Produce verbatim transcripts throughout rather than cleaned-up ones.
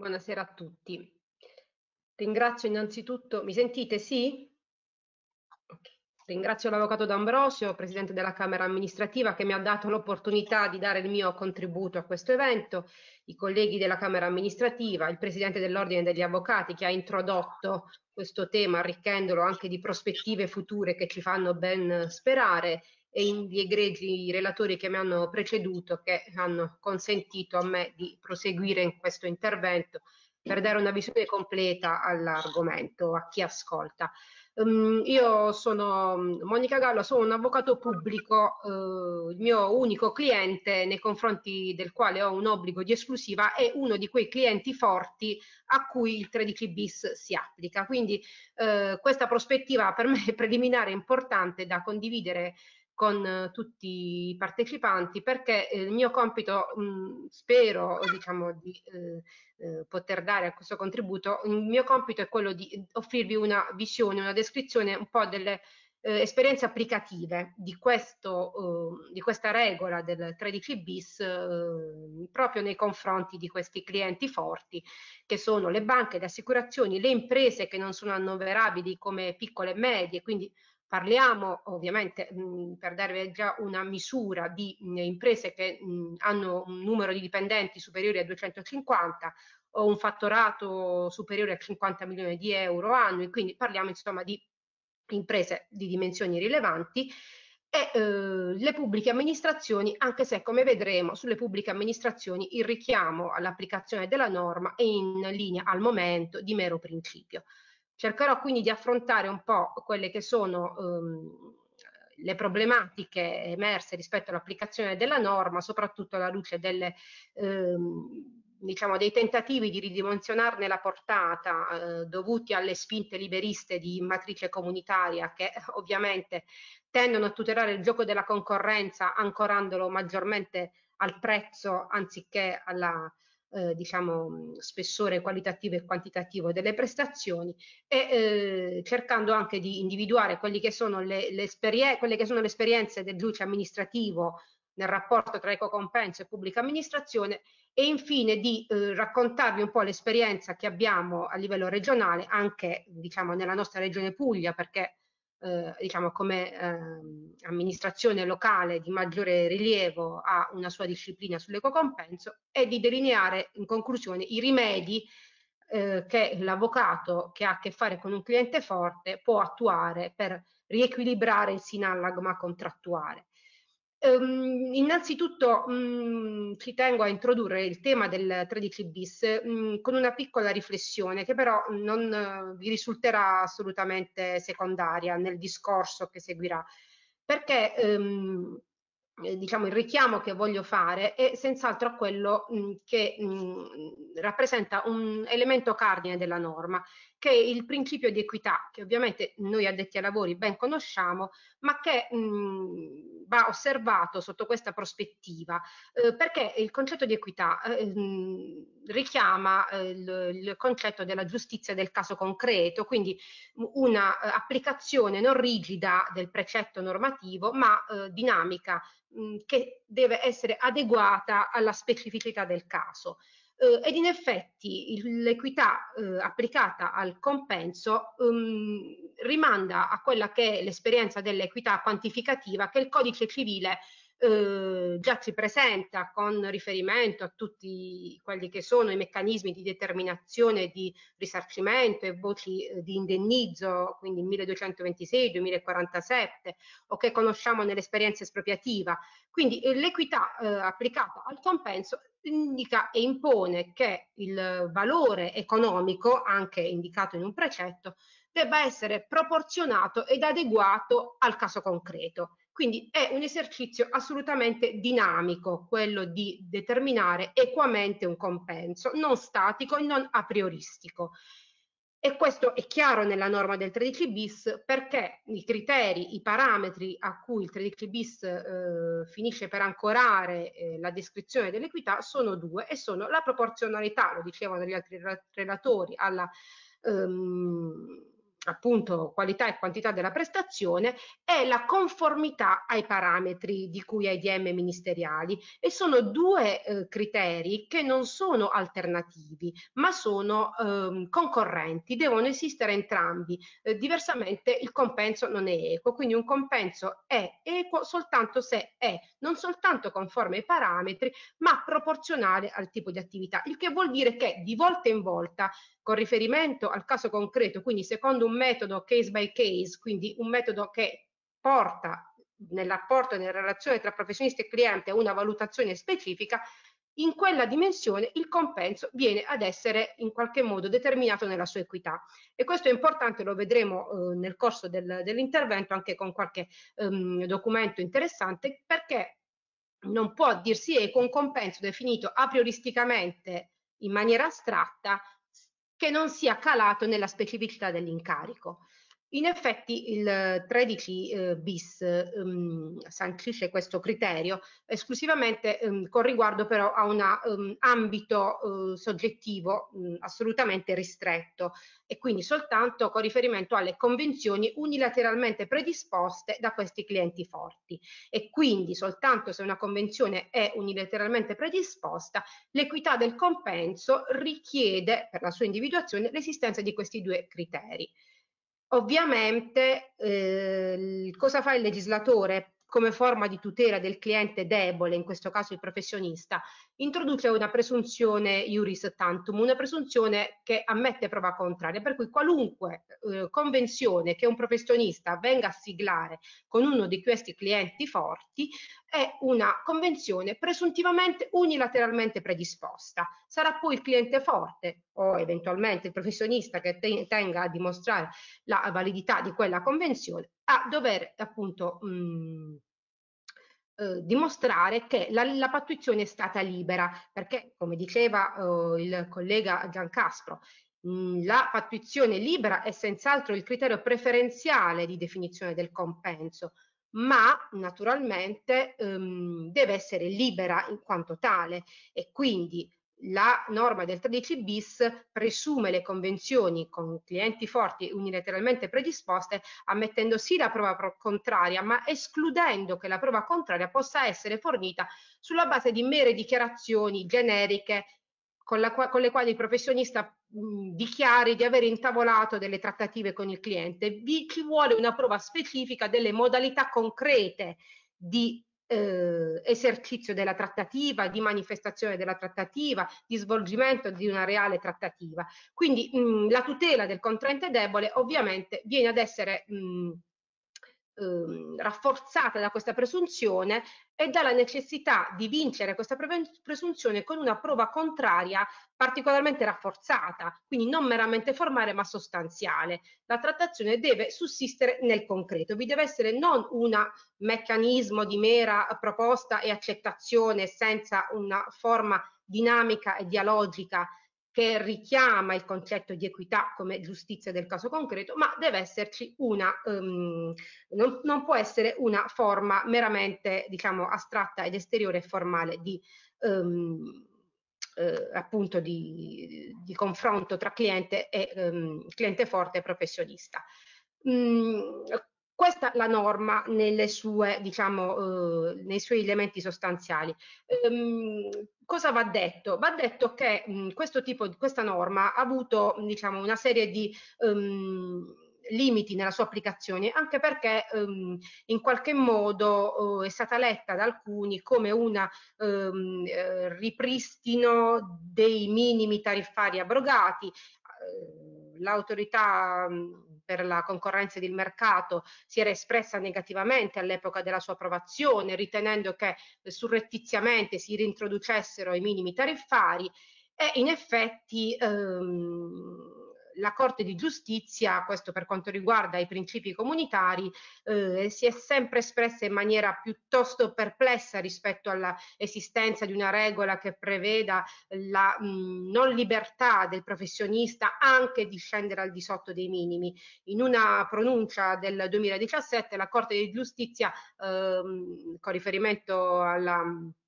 Buonasera a tutti. Ringrazio innanzitutto, mi sentite? Sì? Ok. Ringrazio l'Avvocato D'Ambrosio, Presidente della Camera Amministrativa, che mi ha dato l'opportunità di dare il mio contributo a questo evento, i colleghi della Camera Amministrativa, il Presidente dell'Ordine degli Avvocati che ha introdotto questo tema arricchendolo anche di prospettive future che ci fanno ben sperare e gli egregi relatori che mi hanno preceduto che hanno consentito a me di proseguire in questo intervento per dare una visione completa all'argomento a chi ascolta. Um, io sono Monica Gallo, sono un avvocato pubblico, eh, il mio unico cliente nei confronti del quale ho un obbligo di esclusiva è uno di quei clienti forti a cui il tredici bis si applica. Quindi eh, questa prospettiva per me è preliminare importante da condividere con eh, tutti i partecipanti perché eh, il mio compito, mh, spero diciamo, di eh, eh, poter dare a questo contributo, il mio compito è quello di offrirvi una visione, una descrizione un po' delle eh, esperienze applicative di, questo, eh, di questa regola del tredici bis eh, proprio nei confronti di questi clienti forti che sono le banche, le assicurazioni, le imprese che non sono annoverabili come piccole e medie, quindi parliamo ovviamente mh, per darvi già una misura di mh, imprese che mh, hanno un numero di dipendenti superiore a duecentocinquanta o un fatturato superiore a cinquanta milioni di euro annui, quindi parliamo insomma di imprese di dimensioni rilevanti e eh, le pubbliche amministrazioni, anche se come vedremo sulle pubbliche amministrazioni il richiamo all'applicazione della norma è in linea al momento di mero principio. Cercherò quindi di affrontare un po' quelle che sono ehm, le problematiche emerse rispetto all'applicazione della norma, soprattutto alla luce delle, ehm, diciamo, dei tentativi di ridimensionarne la portata eh, dovuti alle spinte liberiste di matrice comunitaria che ovviamente tendono a tutelare il gioco della concorrenza ancorandolo maggiormente al prezzo anziché alla eh, diciamo, spessore qualitativo e quantitativo delle prestazioni e eh, cercando anche di individuare quelli che sono le, le quelle che sono le esperienze del giudice amministrativo nel rapporto tra ecocompenso e pubblica amministrazione e infine di eh, raccontarvi un po' l'esperienza che abbiamo a livello regionale anche diciamo nella nostra regione Puglia perché eh, diciamo come eh, amministrazione locale di maggiore rilievo ha una sua disciplina sull'ecocompenso e di delineare in conclusione i rimedi eh, che l'avvocato che ha a che fare con un cliente forte può attuare per riequilibrare il sinallagma contrattuale. Um, innanzitutto um, ci tengo a introdurre il tema del tredici bis um, con una piccola riflessione che però non uh, vi risulterà assolutamente secondaria nel discorso che seguirà, perché um, eh, diciamo il richiamo che voglio fare è senz'altro quello mh, che mh, rappresenta un elemento cardine della norma, che è il principio di equità, che ovviamente noi addetti ai lavori ben conosciamo, ma che mh, va osservato sotto questa prospettiva, eh, perché il concetto di equità eh, mh, richiama eh, il, il concetto della giustizia del caso concreto, quindi una eh, applicazione non rigida del precetto normativo, ma eh, dinamica, mh, che deve essere adeguata alla specificità del caso. Eh, ed in effetti l'equità eh, applicata al compenso um, rimanda a quella che è l'esperienza dell'equità quantificativa che il codice civile eh, già ci presenta con riferimento a tutti quelli che sono i meccanismi di determinazione di risarcimento e voci eh, di indennizzo, quindi milleduecentoventisei, duemilaquarantasette, o che conosciamo nell'esperienza espropriativa. Quindi eh, l'equità eh, applicata al compenso indica e impone che il valore economico, anche indicato in un precetto, debba essere proporzionato ed adeguato al caso concreto. Quindi è un esercizio assolutamente dinamico quello di determinare equamente un compenso, non statico e non a prioristico. E questo è chiaro nella norma del tredici bis perché i criteri, i parametri a cui il tredici bis eh, finisce per ancorare eh, la descrizione dell'equità sono due e sono la proporzionalità, lo dicevano gli altri relatori, alla, ehm, appunto qualità e quantità della prestazione è la conformità ai parametri di cui ai D M ministeriali, e sono due eh, criteri che non sono alternativi ma sono ehm, concorrenti, devono esistere entrambi, eh, diversamente il compenso non è equo, quindi un compenso è equo soltanto se è non soltanto conforme ai parametri ma proporzionale al tipo di attività, il che vuol dire che di volta in volta, con riferimento al caso concreto, quindi secondo un metodo case by case, quindi un metodo che porta nel rapporto e nella relazione tra professionista e cliente a una valutazione specifica, in quella dimensione il compenso viene ad essere in qualche modo determinato nella sua equità. E questo è importante, lo vedremo eh, nel corso del, dell'intervento anche con qualche ehm, documento interessante, perché non può dirsi equo un compenso definito a prioristicamente in maniera astratta che non sia calato nella specificità dell'incarico. In effetti il tredici eh, bis um, sancisce questo criterio esclusivamente um, con riguardo però a un um, ambito uh, soggettivo um, assolutamente ristretto, e quindi soltanto con riferimento alle convenzioni unilateralmente predisposte da questi clienti forti, e quindi soltanto se una convenzione è unilateralmente predisposta l'equità del compenso richiede per la sua individuazione l'esistenza di questi due criteri. Ovviamente eh, cosa fa il legislatore come forma di tutela del cliente debole, in questo caso il professionista? Introduce una presunzione iuris tantum, una presunzione che ammette prova contraria, per cui qualunque eh, convenzione che un professionista venga a siglare con uno di questi clienti forti è una convenzione presuntivamente unilateralmente predisposta. Sarà poi il cliente forte o eventualmente il professionista che te tenga a dimostrare la validità di quella convenzione a dover appunto mh, eh, dimostrare che la, la pattuizione è stata libera, perché come diceva eh, il collega Giancastro, mh, la pattuizione libera è senz'altro il criterio preferenziale di definizione del compenso, ma naturalmente ehm, deve essere libera in quanto tale, e quindi la norma del tredici bis presume le convenzioni con clienti forti unilateralmente predisposte, ammettendo sì la prova contraria, ma escludendo che la prova contraria possa essere fornita sulla base di mere dichiarazioni generiche con, la, con le quali il professionista mh, dichiari di aver intavolato delle trattative con il cliente. Vi ci vuole una prova specifica delle modalità concrete di eh, esercizio della trattativa, di manifestazione della trattativa, di svolgimento di una reale trattativa. Quindi mh, la tutela del contraente debole ovviamente viene ad essere mh, ehm, rafforzata da questa presunzione e dalla necessità di vincere questa presunzione con una prova contraria particolarmente rafforzata, quindi non meramente formale ma sostanziale. La trattazione deve sussistere nel concreto, vi deve essere non un meccanismo di mera proposta e accettazione senza una forma dinamica e dialogica che richiama il concetto di equità come giustizia del caso concreto, ma deve esserci una, um, non, non può essere una forma meramente, diciamo, astratta ed esteriore e formale di um, eh, appunto di, di confronto tra cliente e um, cliente forte e professionista. Mm, questa è la norma nelle sue, diciamo, eh, nei suoi elementi sostanziali. Ehm, cosa va detto? Va detto che mh, questo tipo di questa norma ha avuto, diciamo, una serie di um, limiti nella sua applicazione, anche perché um, in qualche modo uh, è stata letta da alcuni come un um, eh, ripristino dei minimi tariffari abrogati. Uh, l'autorità per la concorrenza ed il mercato si era espressa negativamente all'epoca della sua approvazione, ritenendo che surrettiziamente si reintroducessero i minimi tariffari, e in effetti ehm, la Corte di Giustizia, questo per quanto riguarda i principi comunitari, eh, si è sempre espressa in maniera piuttosto perplessa rispetto all'esistenza di una regola che preveda la mh, non libertà del professionista anche di scendere al di sotto dei minimi. In una pronuncia del duemiladiciassette la Corte di Giustizia, ehm, con riferimento alla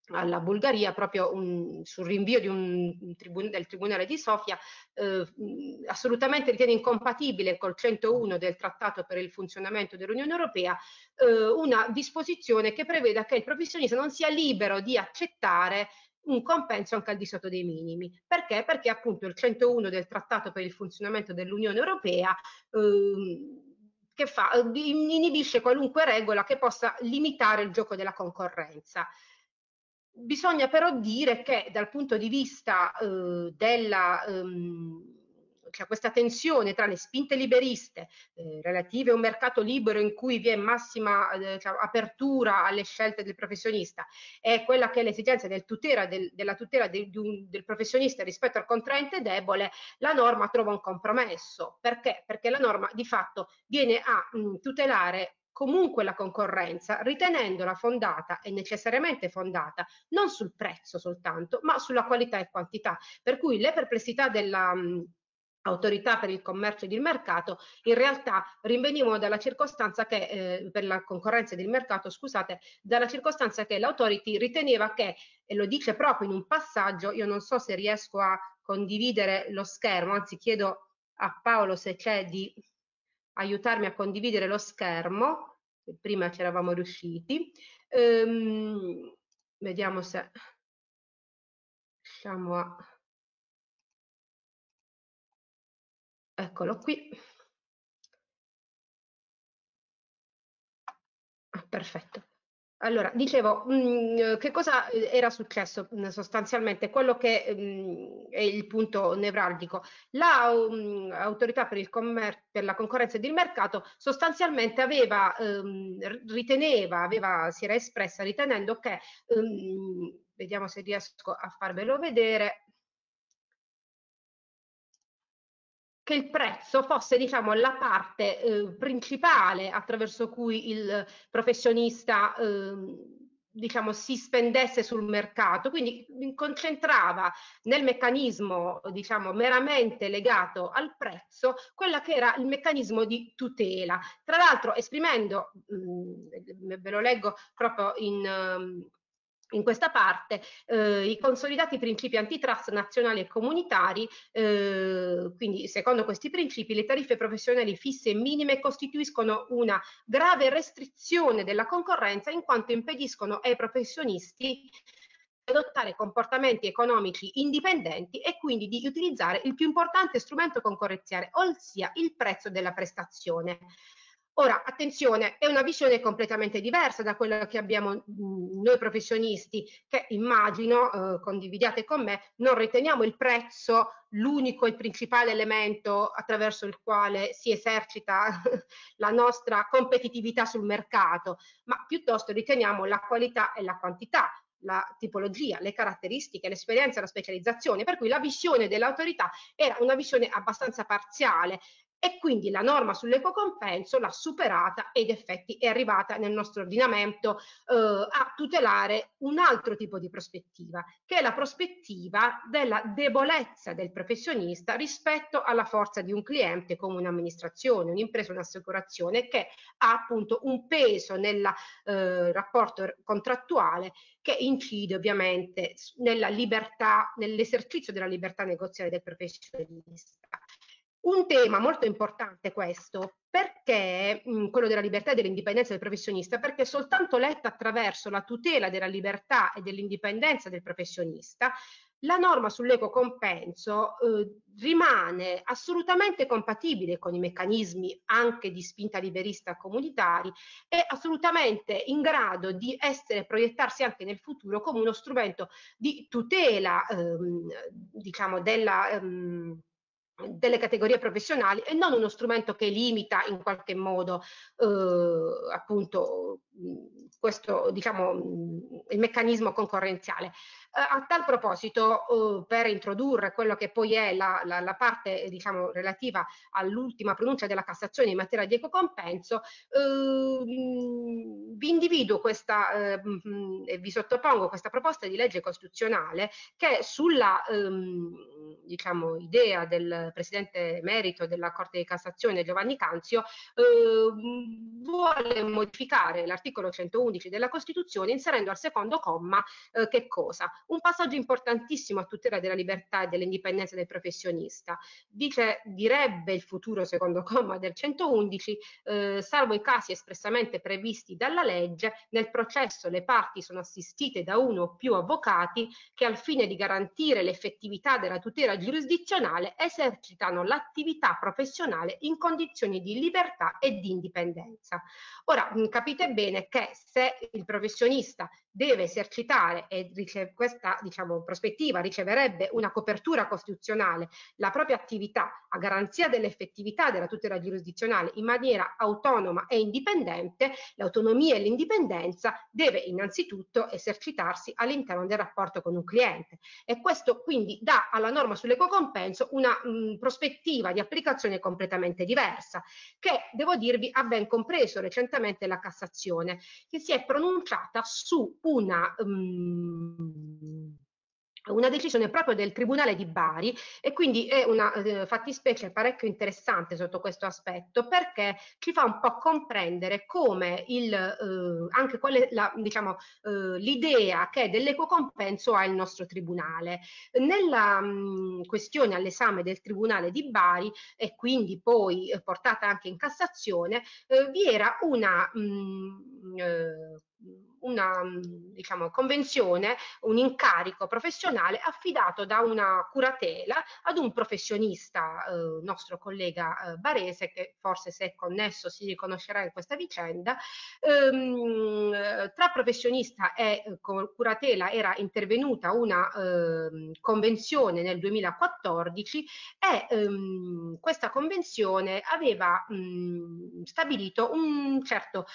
alla Bulgaria proprio un, sul rinvio di un tribun del Tribunale di Sofia, eh, assolutamente ritiene incompatibile col centouno del Trattato per il funzionamento dell'Unione Europea eh, una disposizione che preveda che il professionista non sia libero di accettare un compenso anche al di sotto dei minimi. Perché? Perché appunto il centouno del Trattato per il funzionamento dell'Unione Europea eh, che fa, inibisce qualunque regola che possa limitare il gioco della concorrenza. Bisogna però dire che dal punto di vista eh, della ehm, cioè questa tensione tra le spinte liberiste eh, relative a un mercato libero in cui vi è massima eh, cioè, apertura alle scelte del professionista e quella che è l'esigenza del tutela del, della tutela del, del professionista rispetto al contraente debole, la norma trova un compromesso. Perché? Perché la norma di fatto viene a mh, tutelare comunque la concorrenza, ritenendola fondata e necessariamente fondata non sul prezzo soltanto, ma sulla qualità e quantità. Per cui le perplessità della mh, autorità per il commercio ed il mercato in realtà rinvenivano dalla circostanza che, eh, per la concorrenza ed il mercato, scusate, dalla circostanza che l'autority riteneva che, e lo dice proprio in un passaggio, io non so se riesco a condividere lo schermo, anzi chiedo a Paolo se c'è di aiutarmi a condividere lo schermo, prima ci eravamo riusciti. Ehm, vediamo se riusciamo a... Eccolo qui. Ah, perfetto. Allora, dicevo, mh, che cosa era successo mh, sostanzialmente? Quello che mh, è il punto nevralgico. L'autorità per il commercio, per la concorrenza ed il mercato sostanzialmente aveva, ehm, riteneva, aveva, si era espressa ritenendo che, ehm, vediamo se riesco a farvelo vedere, che il prezzo fosse, diciamo, la parte eh, principale attraverso cui il professionista eh, diciamo, si spendesse sul mercato, quindi concentrava nel meccanismo diciamo, meramente legato al prezzo quella che era il meccanismo di tutela. Tra l'altro esprimendo, mh, ve lo leggo proprio in... in questa parte, eh, i consolidati principi antitrust nazionali e comunitari, eh, quindi secondo questi principi le tariffe professionali fisse e minime costituiscono una grave restrizione della concorrenza in quanto impediscono ai professionisti di adottare comportamenti economici indipendenti e quindi di utilizzare il più importante strumento concorrenziale, ossia il prezzo della prestazione. Ora, attenzione, è una visione completamente diversa da quella che abbiamo mh, noi professionisti, che immagino, eh, condividiate con me, non riteniamo il prezzo l'unico e principale elemento attraverso il quale si esercita la nostra competitività sul mercato, ma piuttosto riteniamo la qualità e la quantità, la tipologia, le caratteristiche, l'esperienza e la specializzazione, per cui la visione dell'autorità era una visione abbastanza parziale e quindi la norma sull'equo compenso l'ha superata ed effetti è arrivata nel nostro ordinamento eh, a tutelare un altro tipo di prospettiva, che è la prospettiva della debolezza del professionista rispetto alla forza di un cliente come un'amministrazione, un'impresa, un'assicurazione che ha appunto un peso nel eh, rapporto contrattuale che incide ovviamente nella libertà, nell'esercizio della libertà negoziale del professionista. Un tema molto importante questo, perché mh, quello della libertà e dell'indipendenza del professionista, perché soltanto letta attraverso la tutela della libertà e dell'indipendenza del professionista, la norma sull'equo compenso eh, rimane assolutamente compatibile con i meccanismi anche di spinta liberista comunitari e assolutamente in grado di essere proiettarsi anche nel futuro come uno strumento di tutela ehm, diciamo della ehm, delle categorie professionali e non uno strumento che limita in qualche modo eh, appunto questo diciamo il meccanismo concorrenziale. Eh, a tal proposito eh, per introdurre quello che poi è la, la, la parte diciamo relativa all'ultima pronuncia della Cassazione in materia di equo compenso eh, vi individuo questa eh, e vi sottopongo questa proposta di legge costituzionale che sulla ehm, diciamo idea del il presidente emerito della Corte di Cassazione Giovanni Canzio, eh, vuole modificare l'articolo centoundici della Costituzione inserendo al secondo comma eh, che cosa? Un passaggio importantissimo a tutela della libertà e dell'indipendenza del professionista. Dice, direbbe il futuro secondo comma del centoundici, eh, salvo i casi espressamente previsti dalla legge, nel processo le parti sono assistite da uno o più avvocati che al fine di garantire l'effettività della tutela giurisdizionale esercitano l'attività professionale in condizioni di libertà e di indipendenza. Ora, mh, capite bene che se il professionista deve esercitare e questa, diciamo, prospettiva riceverebbe una copertura costituzionale, la propria attività a garanzia dell'effettività della tutela giurisdizionale in maniera autonoma e indipendente, l'autonomia e l'indipendenza deve innanzitutto esercitarsi all'interno del rapporto con un cliente, e questo quindi dà alla norma sull'equo compenso una mh, prospettiva di applicazione completamente diversa, che devo dirvi ha ben compreso recentemente la Cassazione, che si è pronunciata su una um, una decisione proprio del Tribunale di Bari, e quindi è una eh, fattispecie parecchio interessante sotto questo aspetto, perché ci fa un po' comprendere come il, eh, anche quale, la, diciamo, eh, l'idea che dell'equo compenso ha il nostro Tribunale. Nella mh, questione all'esame del Tribunale di Bari, e quindi poi eh, portata anche in Cassazione, eh, vi era una mh, eh, una diciamo, convenzione, un incarico professionale affidato da una curatela ad un professionista, eh, nostro collega eh, barese, che forse se è connesso si riconoscerà in questa vicenda. Ehm, tra professionista e eh, curatela era intervenuta una eh, convenzione nel duemilaquattordici, e ehm, questa convenzione aveva mh, stabilito un certo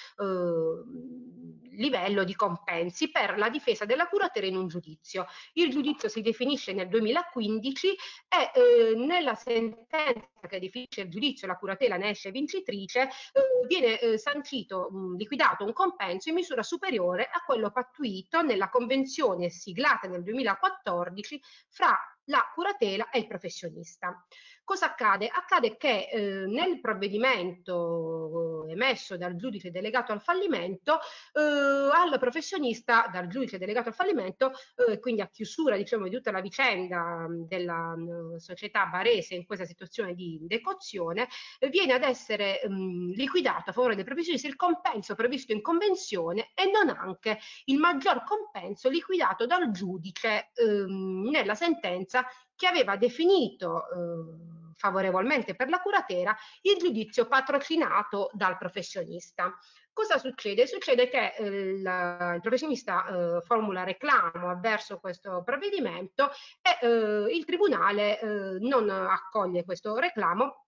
eh, livello di compensi per la difesa della curatela in un giudizio. Il giudizio si definisce nel duemilaquindici e eh, nella sentenza che definisce il giudizio la curatela ne esce vincitrice, eh, viene eh, sancito, mh, liquidato un compenso in misura superiore a quello pattuito nella convenzione siglata nel duemilaquattordici fra la curatela e il professionista. Cosa accade? Accade che eh, nel provvedimento emesso dal giudice delegato al fallimento, eh, al professionista, dal giudice delegato al fallimento, eh, quindi a chiusura, diciamo, di tutta la vicenda della mh, società barese in questa situazione di decozione, eh, viene ad essere mh, liquidato a favore dei professionisti il compenso previsto in convenzione e non anche il maggior compenso liquidato dal giudice ehm, nella sentenza che aveva definito eh, favorevolmente per la curatela il giudizio patrocinato dal professionista. Cosa succede? Succede che eh, il, il professionista eh, formula reclamo avverso questo provvedimento e eh, il tribunale eh, non accoglie questo reclamo,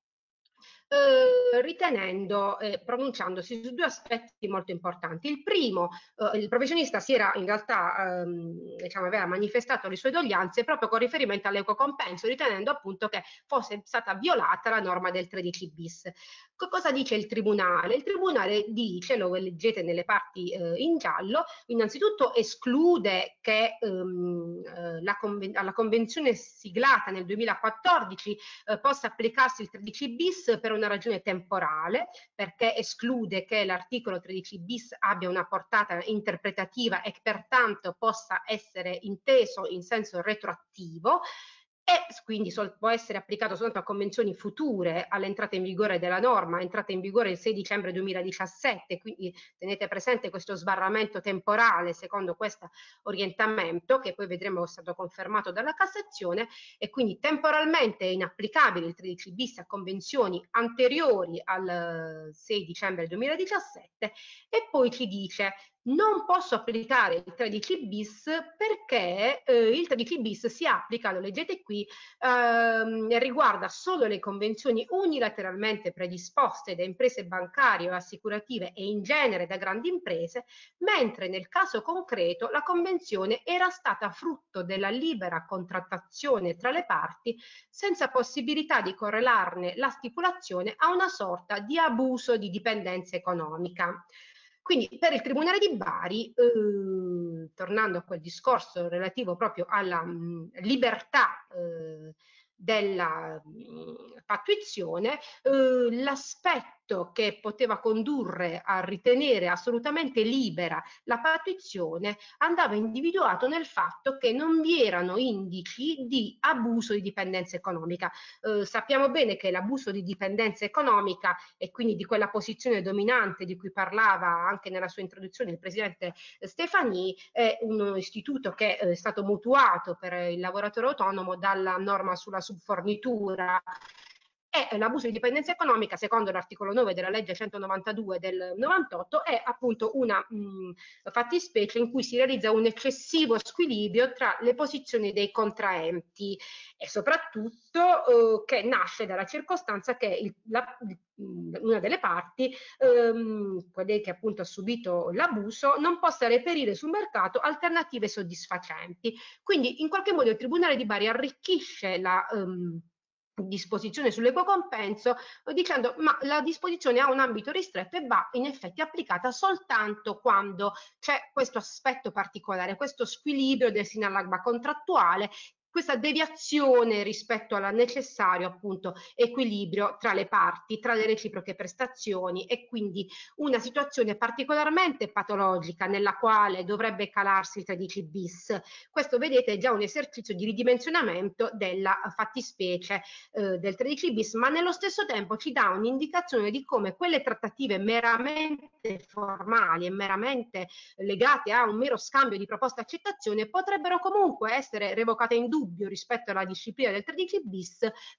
Eh, ritenendo e eh, pronunciandosi su due aspetti molto importanti. Il primo, eh, il professionista si era in realtà, ehm, diciamo, aveva manifestato le sue doglianze proprio con riferimento all'equo compenso, ritenendo appunto che fosse stata violata la norma del tredici bis. Che cosa dice il tribunale? Il tribunale dice, lo leggete nelle parti eh, in giallo, innanzitutto esclude che ehm, eh, la conven- alla convenzione siglata nel duemilaquattordici eh, possa applicarsi il tredici bis per una ragione temporale, perché esclude che l'articolo tredici bis abbia una portata interpretativa e pertanto possa essere inteso in senso retroattivo, e quindi sol- può essere applicato soltanto a convenzioni future all'entrata in vigore della norma, entrata in vigore il sei dicembre duemiladiciassette, quindi tenete presente questo sbarramento temporale secondo questo orientamento, che poi vedremo è stato confermato dalla Cassazione, e quindi temporalmente è inapplicabile il tredici bis a convenzioni anteriori al sei dicembre duemiladiciassette, e poi ci dice non posso applicare il tredici bis perché eh, il tredici bis si applica, lo leggete qui, ehm, riguarda solo le convenzioni unilateralmente predisposte da imprese bancarie o assicurative e in genere da grandi imprese, mentre nel caso concreto la convenzione era stata frutto della libera contrattazione tra le parti senza possibilità di correlarne la stipulazione a una sorta di abuso di dipendenza economica. Quindi per il Tribunale di Bari, eh, tornando a quel discorso relativo proprio alla mh, libertà eh, della mh, pattuizione, eh, l'aspetto che poteva condurre a ritenere assolutamente libera la pattuizione andava individuato nel fatto che non vi erano indici di abuso di dipendenza economica. Eh, sappiamo bene che l'abuso di dipendenza economica e quindi di quella posizione dominante di cui parlava anche nella sua introduzione il presidente Stefani è un istituto che è stato mutuato per il lavoratore autonomo dalla norma sulla subfornitura. E l'abuso di dipendenza economica, secondo l'articolo nove della legge centonovantadue del novantotto, è appunto una mh, fattispecie in cui si realizza un eccessivo squilibrio tra le posizioni dei contraenti e soprattutto eh, che nasce dalla circostanza che il, la, una delle parti, ehm, quella che appunto ha subito l'abuso, non possa reperire sul mercato alternative soddisfacenti. Quindi in qualche modo il Tribunale di Bari arricchisce la ehm, disposizione sull'equo compenso dicendo ma la disposizione ha un ambito ristretto e va in effetti applicata soltanto quando c'è questo aspetto particolare, questo squilibrio del sinallagma contrattuale, questa deviazione rispetto al necessario appunto equilibrio tra le parti, tra le reciproche prestazioni e quindi una situazione particolarmente patologica nella quale dovrebbe calarsi il tredici bis. Questo vedete è già un esercizio di ridimensionamento della fattispecie eh, del tredici bis, ma nello stesso tempo ci dà un'indicazione di come quelle trattative meramente formali e meramente legate a un mero scambio di proposta accettazione potrebbero comunque essere revocate in dubbio rispetto alla disciplina del tredici bis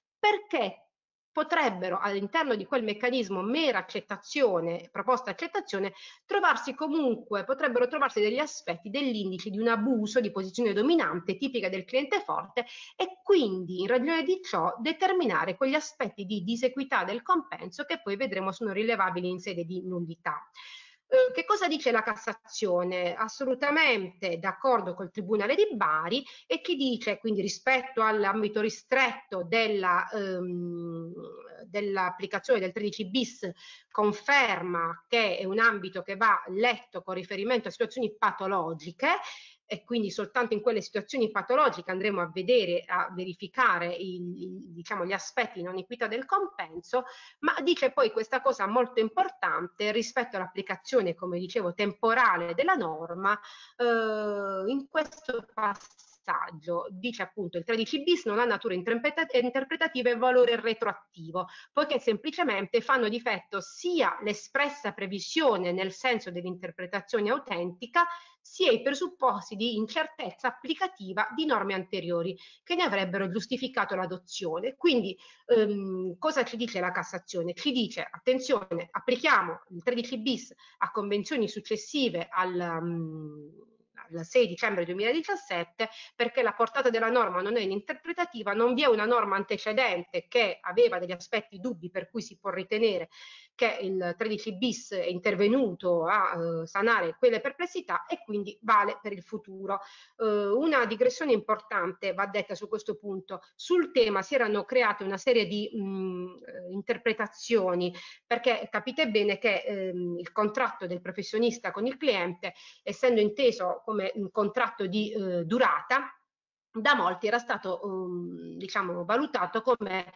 perché potrebbero all'interno di quel meccanismo mera accettazione, proposta accettazione, trovarsi comunque, potrebbero trovarsi degli aspetti dell'indice di un abuso di posizione dominante tipica del cliente forte e quindi in ragione di ciò determinare quegli aspetti di disequità del compenso che poi vedremo sono rilevabili in sede di nullità. Eh, che cosa dice la Cassazione? Assolutamente d'accordo col Tribunale di Bari e chi dice quindi rispetto all'ambito ristretto della, ehm, dell'applicazione del tredici bis conferma che è un ambito che va letto con riferimento a situazioni patologiche e quindi soltanto in quelle situazioni patologiche andremo a vedere, a verificare il, il, diciamo, gli aspetti di non equità del compenso, ma dice poi questa cosa molto importante rispetto all'applicazione, come dicevo, temporale della norma, eh, in questo passaggio dice appunto il tredici bis non ha natura interpretativa e valore retroattivo, poiché semplicemente fanno difetto sia l'espressa previsione nel senso dell'interpretazione autentica, sia i presupposti di incertezza applicativa di norme anteriori che ne avrebbero giustificato l'adozione. Quindi ehm, cosa ci dice la Cassazione? Ci dice, attenzione, applichiamo il tredici bis a convenzioni successive al... Um, al sei dicembre duemiladiciassette perché la portata della norma non è interpretativa, non vi è una norma antecedente che aveva degli aspetti dubbi per cui si può ritenere che il tredici bis è intervenuto a eh, sanare quelle perplessità e quindi vale per il futuro. Eh, una digressione importante va detta su questo punto. Sul tema si erano create una serie di mh, interpretazioni perché capite bene che ehm, il contratto del professionista con il cliente, essendo inteso come un contratto di eh, durata, da molti era stato um, diciamo valutato come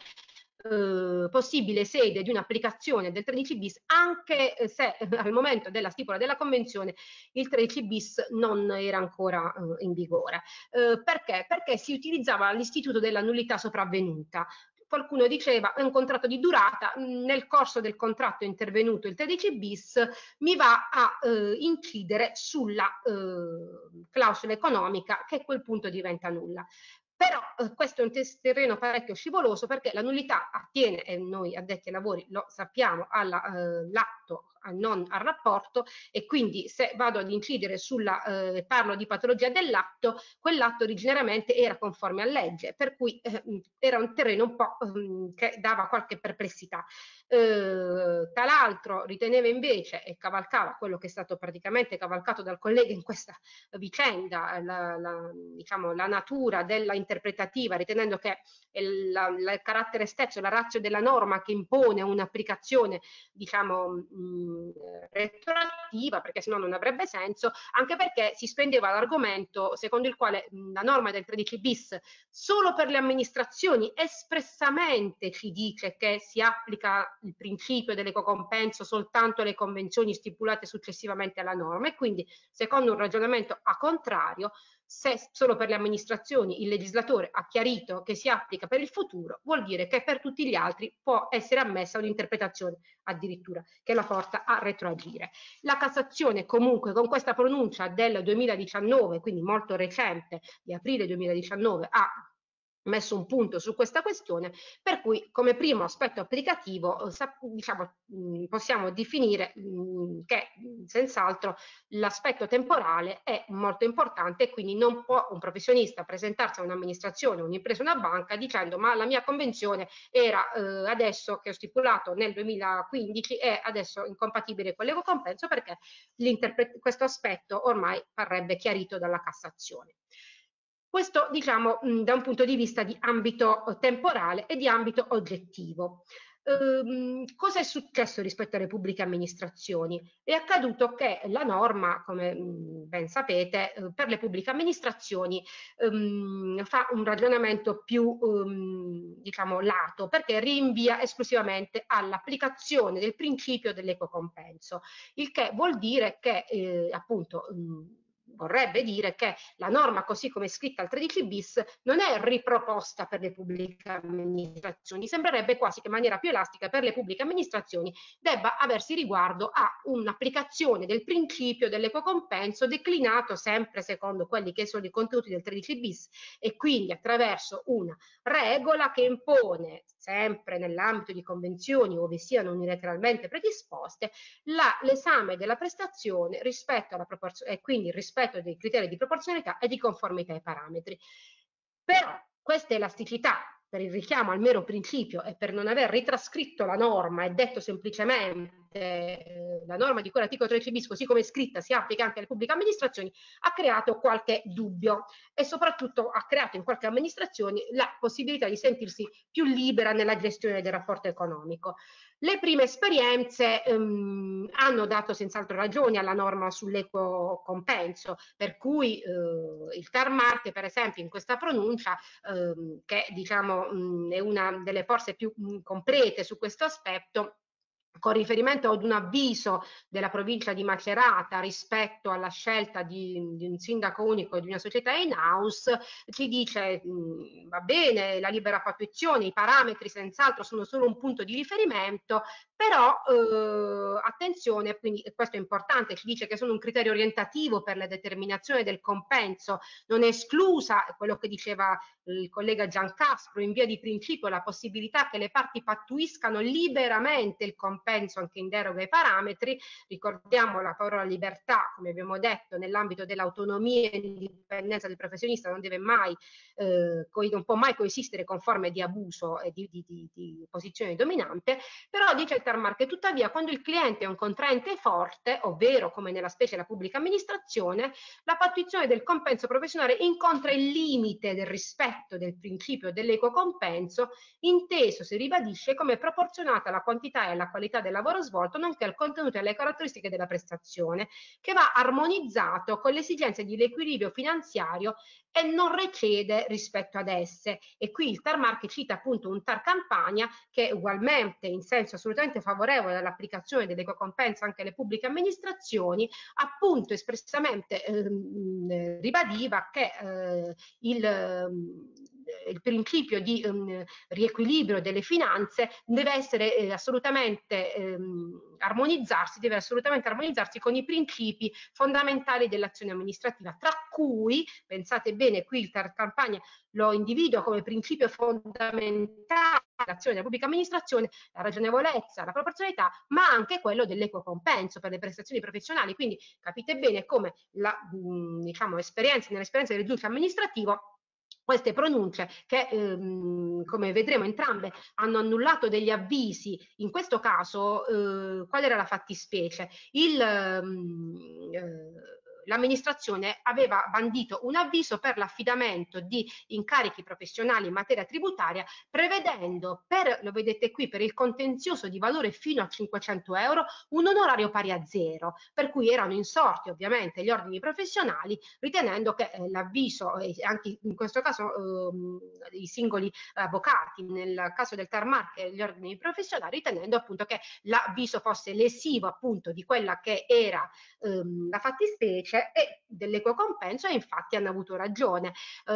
eh, possibile sede di un'applicazione del tredici bis anche se eh, al momento della stipula della convenzione il tredici bis non era ancora eh, in vigore. Eh, perché? Perché si utilizzava l'istituto della nullità sopravvenuta. Qualcuno diceva è un contratto di durata, nel corso del contratto è intervenuto il tredici bis, mi va a eh, incidere sulla eh, clausola economica che a quel punto diventa nulla. Però eh, questo è un terreno parecchio scivoloso perché la nullità attiene, e noi addetti ai lavori lo sappiamo, all'atto, eh, non al rapporto e quindi se vado ad incidere sulla, eh, parlo di patologia dell'atto, quell'atto originariamente era conforme a legge, per cui eh, era un terreno un po' eh, che dava qualche perplessità. Eh, tra l'altro riteneva invece e cavalcava quello che è stato praticamente cavalcato dal collega in questa vicenda, la, la, diciamo, la natura della interpretativa, ritenendo che il, la, la, il carattere stesso, la ratio della norma che impone un'applicazione diciamo mh, retroattiva, perché sennò non avrebbe senso, anche perché si spendeva l'argomento secondo il quale mh, la norma del tredici bis solo per le amministrazioni espressamente ci dice che si applica il principio dell'equo compenso soltanto alle convenzioni stipulate successivamente alla norma, e quindi secondo un ragionamento a contrario, se solo per le amministrazioni il legislatore ha chiarito che si applica per il futuro, vuol dire che per tutti gli altri può essere ammessa un'interpretazione addirittura che la porta a retroagire. La Cassazione comunque con questa pronuncia del duemiladiciannove, quindi molto recente, di aprile duemiladiciannove, ha messo un punto su questa questione, per cui come primo aspetto applicativo diciamo, possiamo definire che senz'altro l'aspetto temporale è molto importante, e quindi non può un professionista presentarsi a un'amministrazione, un'impresa, una banca dicendo ma la mia convenzione era eh, adesso che ho stipulato nel duemilaquindici è adesso incompatibile con l'equo compenso, perché questo aspetto ormai parrebbe chiarito dalla Cassazione. Questo diciamo mh, da un punto di vista di ambito temporale e di ambito oggettivo. Ehm, cosa è successo rispetto alle pubbliche amministrazioni? È accaduto che la norma, come mh, ben sapete, eh, per le pubbliche amministrazioni ehm, fa un ragionamento più ehm, diciamo lato, perché rinvia esclusivamente all'applicazione del principio dell'equo compenso, il che vuol dire che eh, appunto mh, vorrebbe dire che la norma così come è scritta al tredici bis non è riproposta per le pubbliche amministrazioni, sembrerebbe quasi che in maniera più elastica per le pubbliche amministrazioni debba aversi riguardo a un'applicazione del principio dell'equo compenso declinato sempre secondo quelli che sono i contenuti del tredici bis, e quindi attraverso una regola che impone sempre nell'ambito di convenzioni ove siano unilateralmente predisposte l'esame della prestazione rispetto alla proporzionalità e quindi rispetto dei criteri di proporzionalità e di conformità ai parametri. Però questa elasticità per il richiamo al mero principio e per non aver ritrascritto la norma e detto semplicemente eh, la norma di quell'articolo tredici bis così come è scritta si applica anche alle pubbliche amministrazioni, ha creato qualche dubbio e soprattutto ha creato in qualche amministrazione la possibilità di sentirsi più libera nella gestione del rapporto economico. Le prime esperienze ehm, hanno dato senz'altro ragione alla norma sull'equo compenso, per cui eh, il TAR Marche, per esempio, in questa pronuncia, ehm, che diciamo mh, è una delle forze più mh, complete su questo aspetto, con riferimento ad un avviso della provincia di Macerata rispetto alla scelta di, di un sindaco unico e di una società in-house, ci dice mh, va bene la libera pattuizione, i parametri senz'altro sono solo un punto di riferimento, però eh, attenzione, quindi questo è importante, ci dice che sono un criterio orientativo per la determinazione del compenso, non è esclusa, quello che diceva il collega Giancastro, in via di principio la possibilità che le parti pattuiscano liberamente il compenso anche in deroga ai parametri. Ricordiamo la parola libertà, come abbiamo detto, nell'ambito dell'autonomia e dell'indipendenza del professionista non deve mai, eh, non può mai coesistere con forme di abuso e di, di, di, di posizione dominante, però dice il TAR Marche, tuttavia quando il cliente è un contraente forte, ovvero come nella specie la pubblica amministrazione, la pattuizione del compenso professionale incontra il limite del rispetto del principio dell'equo compenso, inteso, si ribadisce, come proporzionata alla quantità e alla qualità del lavoro svolto, nonché al contenuto e alle caratteristiche della prestazione, che va armonizzato con le esigenze di equilibrio finanziario e non recede rispetto ad esse. E qui il TAR Marche cita appunto un TAR Campania che ugualmente in senso assolutamente favorevole all'applicazione dell'equo compenso anche alle pubbliche amministrazioni, appunto espressamente ehm, ribadiva che eh, il il principio di um, riequilibrio delle finanze deve essere eh, assolutamente ehm, armonizzarsi, deve assolutamente armonizzarsi con i principi fondamentali dell'azione amministrativa, tra cui, pensate bene, qui il TAR Campania lo individua come principio fondamentale dell'azione della pubblica amministrazione, la ragionevolezza, la proporzionalità, ma anche quello dell'equo compenso per le prestazioni professionali. Quindi capite bene come la diciamo, esperienza, nell'esperienza del giudice amministrativo queste pronunce che, ehm, come vedremo entrambe, hanno annullato degli avvisi. In questo caso, eh, qual era la fattispecie? Il, ehm, eh, L'amministrazione aveva bandito un avviso per l'affidamento di incarichi professionali in materia tributaria, prevedendo, per, lo vedete qui, per il contenzioso di valore fino a cinquecento euro, un onorario pari a zero, per cui erano insorti ovviamente gli ordini professionali, ritenendo che eh, l'avviso, eh, anche in questo caso eh, i singoli avvocati, nel caso del Tarmac e gli ordini professionali, ritenendo appunto che l'avviso fosse lesivo appunto di quella che era ehm, la fattispecie e dell'equo compenso, e infatti hanno avuto ragione. Eh,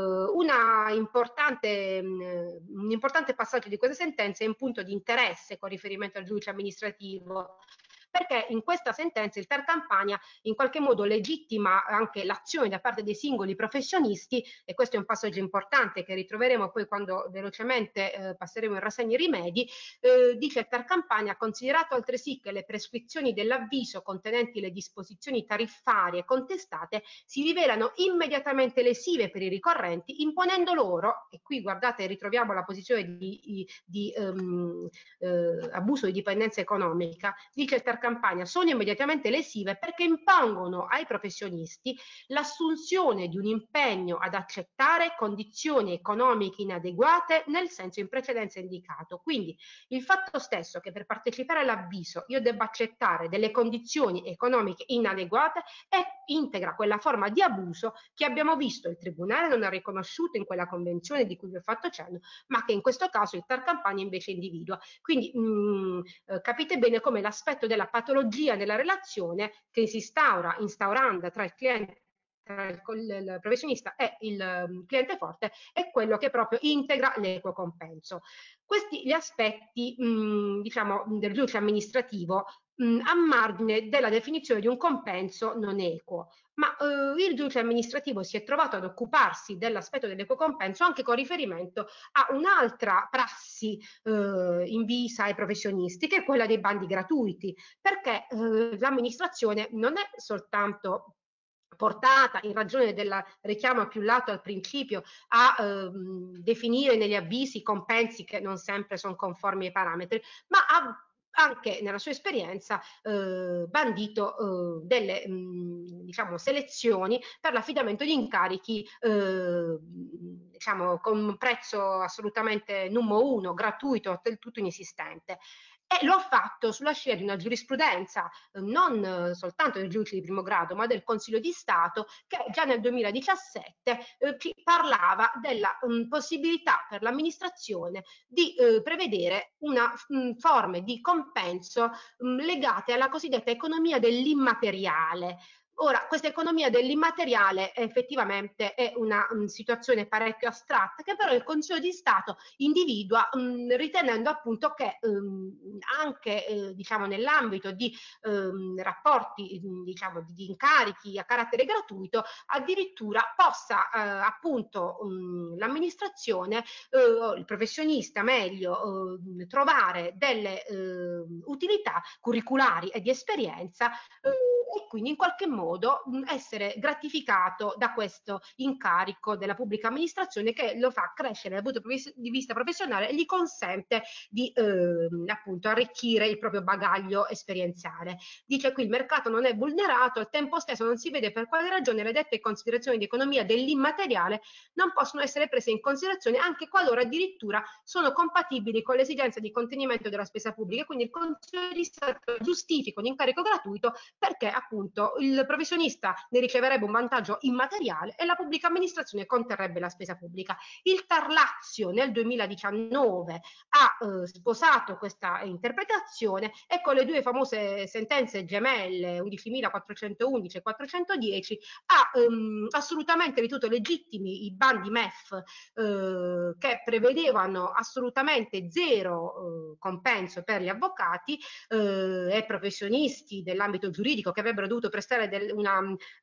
una importante, mh, un importante passaggio di questa sentenza è un punto di interesse con riferimento al giudice amministrativo, perché in questa sentenza il TAR Campania in qualche modo legittima anche l'azione da parte dei singoli professionisti, e questo è un passaggio importante che ritroveremo poi quando velocemente eh, passeremo in rassegna i rimedi. Eh, dice il TAR Campania: considerato altresì che le prescrizioni dell'avviso contenenti le disposizioni tariffarie contestate si rivelano immediatamente lesive per i ricorrenti, imponendo loro, e qui guardate ritroviamo la posizione di, di, di um, eh, abuso di dipendenza economica, dice il TAR Campania, sono immediatamente lesive perché impongono ai professionisti l'assunzione di un impegno ad accettare condizioni economiche inadeguate nel senso in precedenza indicato. Quindi il fatto stesso che per partecipare all'avviso io debba accettare delle condizioni economiche inadeguate è integra quella forma di abuso che abbiamo visto il Tribunale non ha riconosciuto in quella convenzione di cui vi ho fatto cenno, ma che in questo caso il TAR Campania invece individua. Quindi mh, eh, capite bene come l'aspetto della patologia nella relazione che si instaura, instauranda tra il cliente, tra il, il professionista e il um, cliente forte, è quello che proprio integra l'equo compenso. Questi gli aspetti mh, diciamo del giudice amministrativo mh, a margine della definizione di un compenso non equo, ma eh, il giudice amministrativo si è trovato ad occuparsi dell'aspetto dell'equo compenso anche con riferimento a un'altra prassi eh, invisa ai professionisti, che è quella dei bandi gratuiti, perché eh, l'amministrazione non è soltanto portata, in ragione del richiamo più lato al principio, a ehm, definire negli avvisi compensi che non sempre sono conformi ai parametri, ma ha anche nella sua esperienza eh, bandito eh, delle mh, diciamo, selezioni per l'affidamento di incarichi eh, diciamo, con un prezzo assolutamente numero uno, gratuito, del tutto inesistente. E lo ha fatto sulla scia di una giurisprudenza eh, non eh, soltanto del giudice di primo grado, ma del Consiglio di Stato, che già nel duemiladiciassette eh, parlava della um, possibilità per l'amministrazione di eh, prevedere una um, forme di compenso um, legate alla cosiddetta economia dell'immateriale. Ora, questa economia dell'immateriale effettivamente è una um, situazione parecchio astratta, che però il Consiglio di Stato individua mh, ritenendo appunto che ehm, anche eh, diciamo nell'ambito di ehm, rapporti diciamo di, di incarichi a carattere gratuito addirittura possa eh, appunto l'amministrazione eh, il professionista meglio eh, trovare delle eh, utilità curriculari e di esperienza eh, e quindi in qualche modo mh, essere gratificato da questo incarico della pubblica amministrazione, che lo fa crescere dal punto di vista professionale e gli consente di eh, appunto arricchire il proprio bagaglio esperienziale. Dice qui il mercato non è vulnerato, al tempo stesso non si vede per quale ragione le dette considerazioni di economia dell'immateriale non possono essere prese in considerazione anche qualora addirittura sono compatibili con l'esigenza di contenimento della spesa pubblica. Quindi il Consiglio di Stato giustifica un incarico gratuito perché appunto il professionista ne riceverebbe un vantaggio immateriale e la pubblica amministrazione conterrebbe la spesa pubblica. Il TAR Lazio nel duemiladiciannove ha eh, sposato questa interpretazione e con le due famose sentenze gemelle undicimilaquattrocentoundici e quattrocentodieci ha ehm, assolutamente ritenuto legittimi i bandi M E F eh, che prevedevano assolutamente zero eh, compenso per gli avvocati eh, e professionisti dell'ambito giuridico che avrebbero dovuto prestare del, una,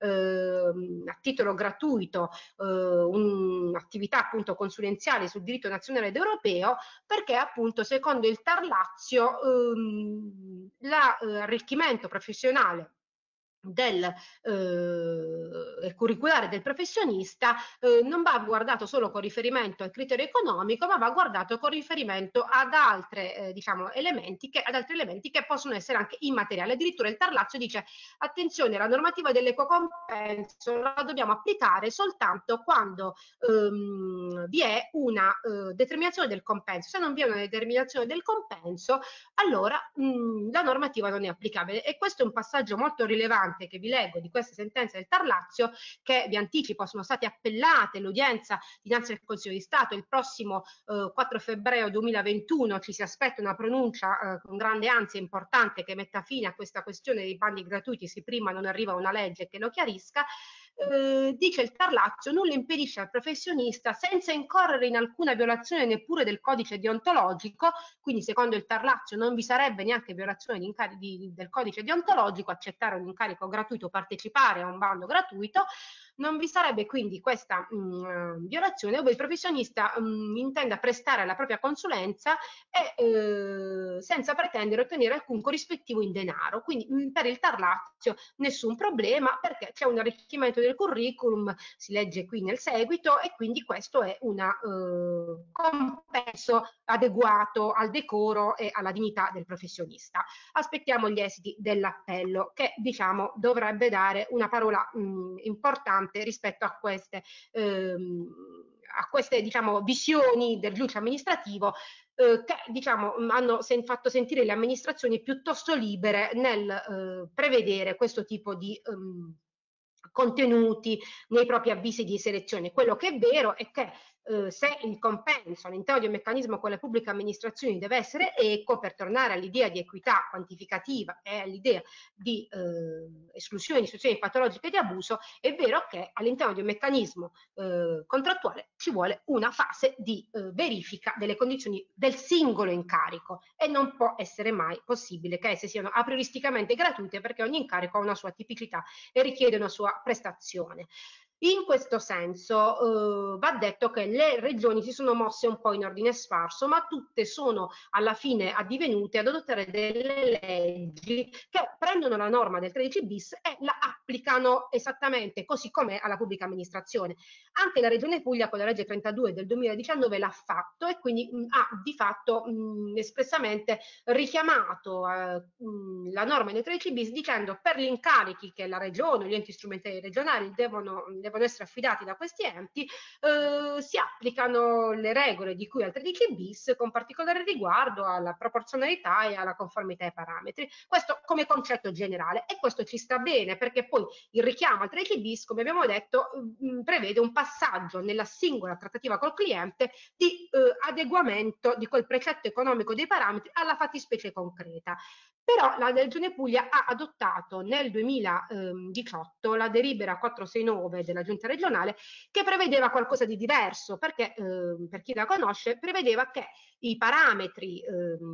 eh, a titolo gratuito eh, un'attività appunto consulenziale sul diritto nazionale ed europeo, perché appunto secondo il TAR Lazio ehm, l'arricchimento professionale del eh, curriculare del professionista eh, non va guardato solo con riferimento al criterio economico, ma va guardato con riferimento ad altre eh, diciamo elementi che ad altri elementi che possono essere anche immateriali. Addirittura il Tarlazio dice: attenzione, la normativa dell'equo compenso la dobbiamo applicare soltanto quando ehm, vi è una eh, determinazione del compenso. Se non vi è una determinazione del compenso, allora mh, la normativa non è applicabile. E questo è un passaggio molto rilevante che vi leggo di queste sentenze del Tarlazio, che vi anticipo sono state appellate. L'udienza dinanzi al Consiglio di Stato il prossimo eh, quattro febbraio duemilaventuno. Ci si aspetta una pronuncia eh, con grande ansia importante che metta fine a questa questione dei bandi gratuiti, se prima non arriva una legge che lo chiarisca. Eh, dice il Tarlazio: nulla impedisce al professionista, senza incorrere in alcuna violazione neppure del codice deontologico, quindi secondo il Tarlazio non vi sarebbe neanche violazione di di, del codice deontologico, accettare un incarico gratuito, partecipare a un bando gratuito. Non vi sarebbe quindi questa mh, violazione ove il professionista mh, intenda prestare la propria consulenza e eh, senza pretendere ottenere alcun corrispettivo in denaro. Quindi mh, per il Tarlazio nessun problema, perché c'è un arricchimento del curriculum, si legge qui nel seguito, e quindi questo è un eh, compenso adeguato al decoro e alla dignità del professionista. Aspettiamo gli esiti dell'appello, che diciamo dovrebbe dare una parola mh, importante rispetto a queste, ehm, a queste diciamo, visioni del giudice amministrativo eh, che diciamo, hanno sen fatto sentire le amministrazioni piuttosto libere nel eh, prevedere questo tipo di ehm, contenuti nei propri avvisi di selezione. Quello che è vero è che eh, se il compenso all'interno di un meccanismo con le pubbliche amministrazioni deve essere equo, per tornare all'idea di equità quantificativa e all'idea di eh, esclusione di situazioni patologiche di abuso, è vero che all'interno di un meccanismo eh, contrattuale ci vuole una fase di eh, verifica delle condizioni del singolo incarico, e non può essere mai possibile che esse siano a prioristicamente gratuite, perché ogni incarico ha una sua tipicità e richiede una sua prestazione. In questo senso eh, va detto che le regioni si sono mosse un po' in ordine sparso, ma tutte sono alla fine addivenute ad adottare delle leggi che prendono la norma del tredici bis e la applicano esattamente così com'è alla pubblica amministrazione. Anche la Regione Puglia con la legge trentadue del duemiladiciannove l'ha fatto, e quindi mh, ha di fatto mh, espressamente richiamato eh, mh, la norma del tredici bis, dicendo: per gli incarichi che la regione o gli enti strumentali regionali devono, devono essere affidati da questi enti, eh, si applicano le regole di cui al tredici bis, con particolare riguardo alla proporzionalità e alla conformità ai parametri. Questo come concetto generale, e questo ci sta bene, perché poi il richiamo al tredici bis, come abbiamo detto, mh, prevede un passaggio nella singola trattativa col cliente di eh, adeguamento di quel precetto economico dei parametri alla fattispecie concreta. Però la Regione Puglia ha adottato nel duemiladiciotto la delibera quattrocentosessantanove della Giunta regionale, che prevedeva qualcosa di diverso, perché eh, per chi la conosce prevedeva che i parametri,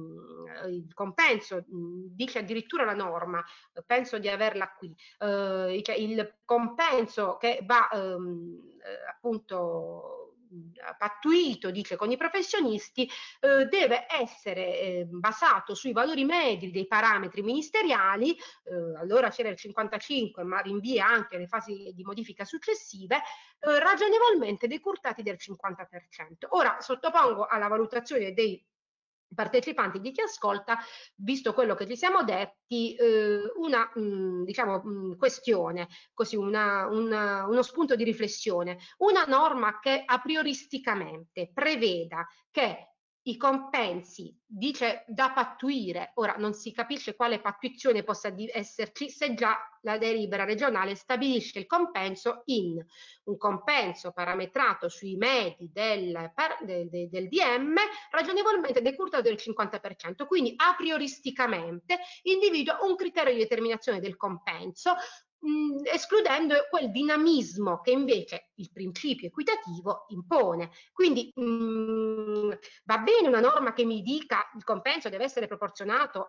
ehm, il compenso, mh, dice addirittura la norma, penso di averla qui, eh, cioè il compenso che va ehm, eh, appunto pattuito, dice, con i professionisti, eh, deve essere eh, basato sui valori medi dei parametri ministeriali. Eh, allora c'era il cinquantacinque, ma rinvia anche le fasi di modifica successive, eh, ragionevolmente decurtati del cinquanta per cento. Ora sottopongo alla valutazione dei partecipanti, di chi ascolta, visto quello che ci siamo detti, eh, una mh, diciamo mh, questione, così una, una, uno spunto di riflessione. Una norma che a prioristicamente preveda che i compensi, dice, da pattuire, ora non si capisce quale pattuizione possa esserci se già la delibera regionale stabilisce il compenso in un compenso parametrato sui medi del, del, del, del D M, ragionevolmente decurtato del cinquanta per cento. Quindi a prioristicamente individua un criterio di determinazione del compenso, mh, escludendo quel dinamismo che invece il principio equitativo impone. Quindi mh, va bene una norma che mi dica il compenso deve essere proporzionato a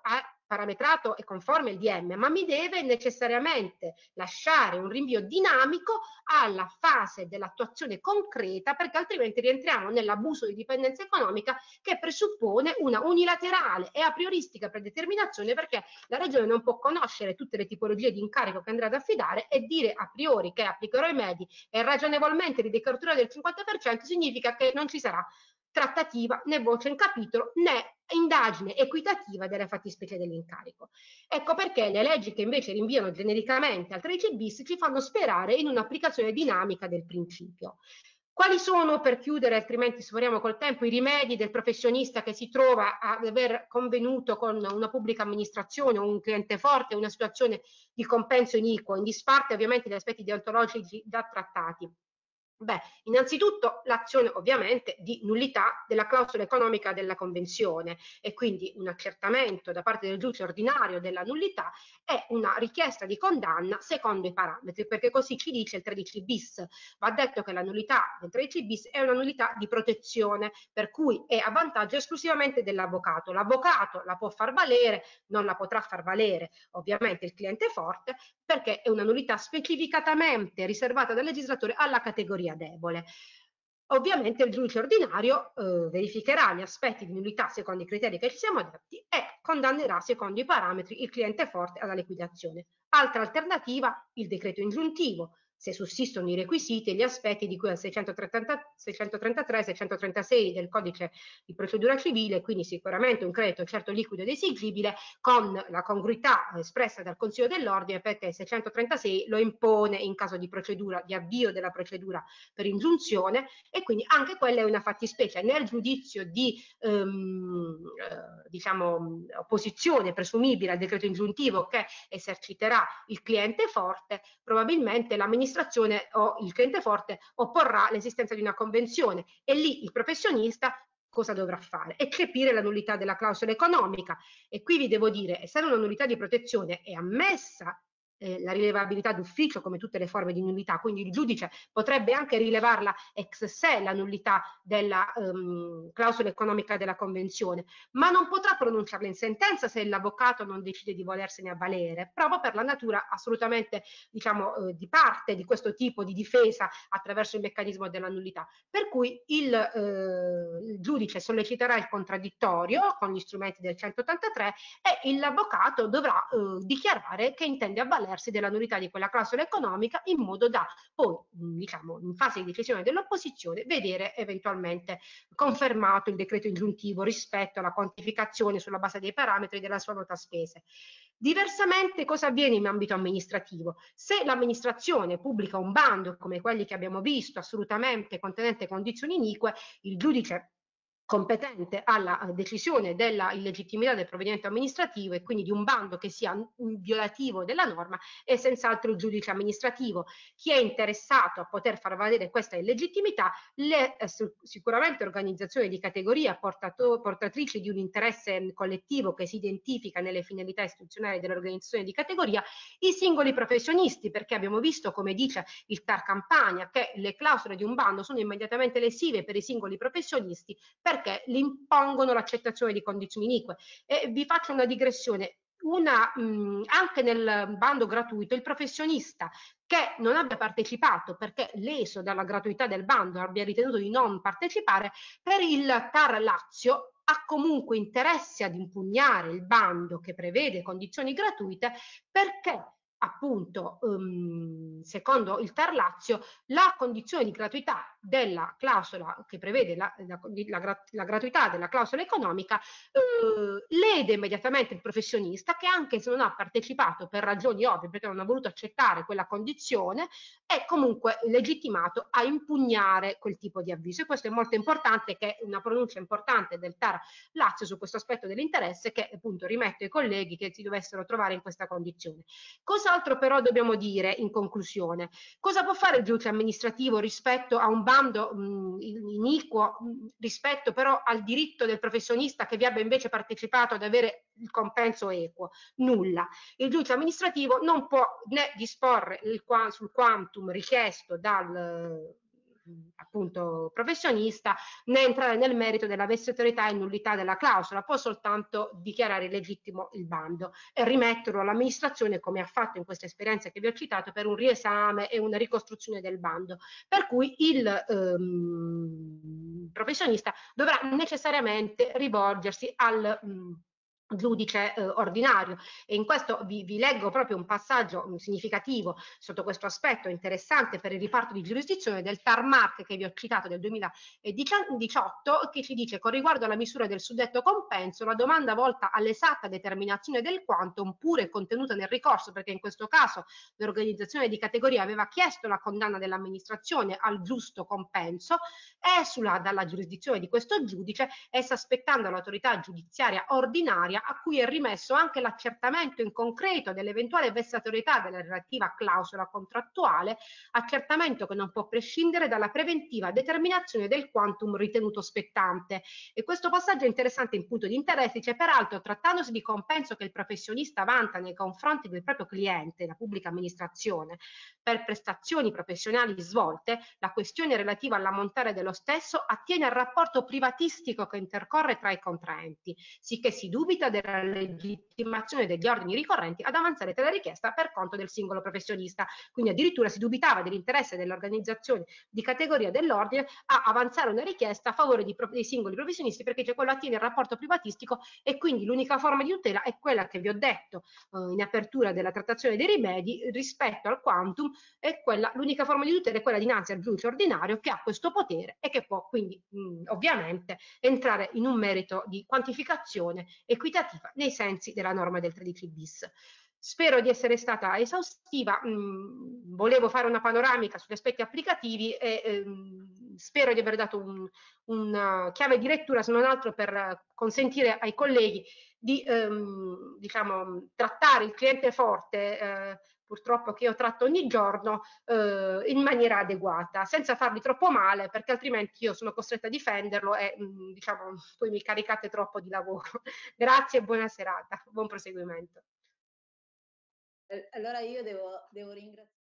parametrato e conforme al D M, ma mi deve necessariamente lasciare un rinvio dinamico alla fase dell'attuazione concreta, perché altrimenti rientriamo nell'abuso di dipendenza economica che presuppone una unilaterale e a prioristica predeterminazione, perché la Regione non può conoscere tutte le tipologie di incarico che andrà ad affidare e dire a priori che applicherò i medi e ragionevolmente di decurtatura del cinquanta per cento significa che non ci sarà trattativa né voce in capitolo né indagine equitativa delle fattispecie dell'incarico. Ecco perché le leggi che invece rinviano genericamente al tredici bis ci fanno sperare in un'applicazione dinamica del principio. Quali sono, per chiudere, altrimenti sforiamo col tempo, i rimedi del professionista che si trova ad aver convenuto con una pubblica amministrazione o un cliente forte, una situazione di compenso iniquo, in disparte ovviamente gli aspetti deontologici già trattati? Beh, innanzitutto l'azione ovviamente di nullità della clausola economica della convenzione e quindi un accertamento da parte del giudice ordinario della nullità e una richiesta di condanna secondo i parametri, perché così ci dice il tredici bis. Va detto che la nullità del tredici bis è una nullità di protezione, per cui è a vantaggio esclusivamente dell'avvocato. L'avvocato la può far valere, non la potrà far valere ovviamente il cliente forte, perché è una nullità specificatamente riservata dal legislatore alla categoria debole. Ovviamente il giudice ordinario eh, verificherà gli aspetti di nullità secondo i criteri che ci siamo detti e condannerà secondo i parametri il cliente forte alla liquidazione. Altra alternativa, il decreto ingiuntivo, se sussistono i requisiti e gli aspetti di cui al seicentotrentatré, seicentotrentasei del codice di procedura civile, quindi sicuramente un credito certo liquido ed esigibile con la congruità espressa dal Consiglio dell'Ordine, perché il seicentotrentasei lo impone in caso di procedura, di avvio della procedura per ingiunzione, e quindi anche quella è una fattispecie nel giudizio di ehm, eh, diciamo opposizione presumibile al decreto ingiuntivo che eserciterà il cliente forte. Probabilmente l'amministrazione o il cliente forte opporrà l'esistenza di una convenzione e lì il professionista cosa dovrà fare? Eccepire la nullità della clausola economica. E qui vi devo dire, essendo una nullità di protezione è ammessa eh, la rilevabilità d'ufficio come tutte le forme di nullità, quindi il giudice potrebbe anche rilevarla ex se la nullità della um, clausola economica della convenzione, ma non potrà pronunciarla in sentenza se l'avvocato non decide di volersene avvalere, proprio per la natura assolutamente diciamo eh, di parte di questo tipo di difesa attraverso il meccanismo della nullità. Per cui il, eh, il giudice solleciterà il contraddittorio con gli strumenti del centottantatré e l'avvocato dovrà eh, dichiarare che intende avvalersi della nullità di quella clausola economica in modo da poi, diciamo, in fase di decisione dell'opposizione, vedere eventualmente confermato il decreto ingiuntivo rispetto alla quantificazione sulla base dei parametri della sua nota spese. Diversamente cosa avviene in ambito amministrativo? Se l'amministrazione pubblica un bando come quelli che abbiamo visto, assolutamente contenente condizioni inique, il giudice competente alla decisione della illegittimità del provvedimento amministrativo e quindi di un bando che sia un violativo della norma è senz'altro il giudice amministrativo. Chi è interessato a poter far valere questa illegittimità, le eh, sicuramente organizzazioni di categoria portatrici di un interesse collettivo che si identifica nelle finalità istituzionali dell'organizzazione di categoria, i singoli professionisti, perché abbiamo visto, come dice il T A R Campania, che le clausole di un bando sono immediatamente lesive per i singoli professionisti perché li impongono l'accettazione di condizioni inique. E vi faccio una digressione. Una, mh, anche nel bando gratuito il professionista che non abbia partecipato perché leso dalla gratuità del bando abbia ritenuto di non partecipare, per il T A R Lazio ha comunque interesse ad impugnare il bando che prevede condizioni gratuite, perché appunto um, secondo il T A R Lazio la condizione di gratuità della clausola che prevede la, la, la, la gratuità della clausola economica eh, lede immediatamente il professionista che, anche se non ha partecipato per ragioni ovvie perché non ha voluto accettare quella condizione, è comunque legittimato a impugnare quel tipo di avviso. E questo è molto importante, che è una pronuncia importante del T A R Lazio su questo aspetto dell'interesse, che appunto rimetto ai colleghi che si dovessero trovare in questa condizione. Cos'altro però dobbiamo dire in conclusione? Cosa può fare il giudice amministrativo rispetto a un bando mh, iniquo, mh, rispetto però al diritto del professionista che vi abbia invece partecipato ad avere il compenso equo? Nulla. Il giudice amministrativo non può né disporre il, sul quantum richiesto dal appunto professionista, né entrare nel merito della vessatorietà e nullità della clausola, può soltanto dichiarare illegittimo il bando e rimetterlo all'amministrazione, come ha fatto in questa esperienza che vi ho citato, per un riesame e una ricostruzione del bando. Per cui il ehm, professionista dovrà necessariamente rivolgersi al mh, giudice eh, ordinario, e in questo vi, vi leggo proprio un passaggio mh, significativo sotto questo aspetto interessante per il riparto di giurisdizione del Tarmac che vi ho citato del duemiladiciotto, che ci dice: con riguardo alla misura del suddetto compenso, la domanda volta all'esatta determinazione del quantum, pure contenuta nel ricorso, perché in questo caso l'organizzazione di categoria aveva chiesto la condanna dell'amministrazione al giusto compenso, esula dalla giurisdizione di questo giudice, essa aspettando l'autorità giudiziaria ordinaria a cui è rimesso anche l'accertamento in concreto dell'eventuale vessatorietà della relativa clausola contrattuale, accertamento che non può prescindere dalla preventiva determinazione del quantum ritenuto spettante. E questo passaggio è interessante in punto di interesse, dice: peraltro, trattandosi di compenso che il professionista vanta nei confronti del proprio cliente, la pubblica amministrazione, per prestazioni professionali svolte, la questione relativa all'ammontare dello stesso attiene al rapporto privatistico che intercorre tra i contraenti, sicché si dubita della legittimazione degli ordini ricorrenti ad avanzare tale richiesta per conto del singolo professionista. Quindi addirittura si dubitava dell'interesse dell'organizzazione di categoria dell'ordine a avanzare una richiesta a favore di, dei singoli professionisti, perché c'è quello attiene al rapporto privatistico, e quindi l'unica forma di tutela è quella che vi ho detto eh, in apertura della trattazione dei rimedi rispetto al quantum, è quella, l'unica forma di tutela è quella dinanzi al giudice ordinario, che ha questo potere e che può quindi mh, ovviamente entrare in un merito di quantificazione equitativa nei sensi della norma del tredici bis. Spero di essere stata esaustiva, mh, volevo fare una panoramica sugli aspetti applicativi e ehm, spero di aver dato un, una chiave di lettura, se non altro per consentire ai colleghi di ehm, diciamo, trattare il cliente forte, eh, purtroppo che io tratto ogni giorno, eh, in maniera adeguata, senza fargli troppo male, perché altrimenti io sono costretta a difenderlo e mh, diciamo, poi mi caricate troppo di lavoro. Grazie e buona serata, buon proseguimento. Allora io devo, devo ringraziare